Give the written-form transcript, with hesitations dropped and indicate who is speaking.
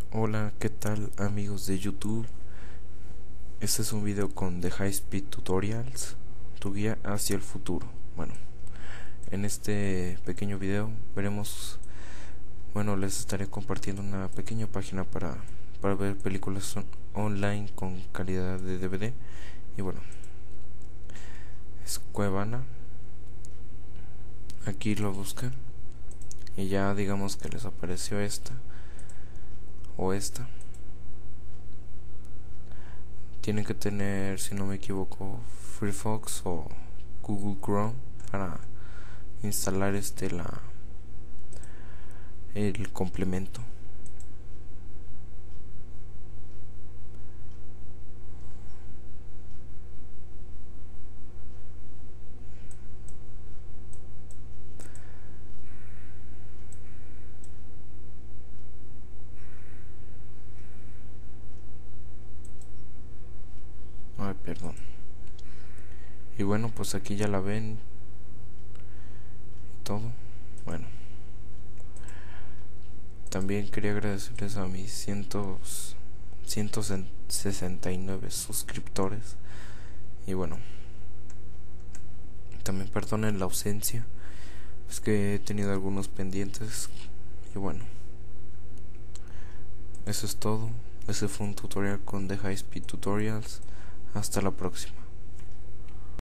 Speaker 1: Hola, ¿qué tal amigos de YouTube? Este es un video con The High Speed Tutorials, tu guía hacia el futuro. Bueno, en este pequeño video veremos, les estaré compartiendo una pequeña página para ver películas online con calidad de DVD. Y bueno, es Cuevana. Aquí lo buscan y ya digamos que les apareció esta o esta. Tienen que tener, si no me equivoco, Firefox o Google Chrome para instalar el complemento. Ay, perdón. Y bueno, pues aquí ya la ven y todo. Bueno, también quería agradecerles a mis 169 suscriptores. Y bueno, también perdonen la ausencia, es que he tenido algunos pendientes. Y bueno, eso es todo. Ese fue un tutorial con The High Speed Tutorials. Hasta la próxima.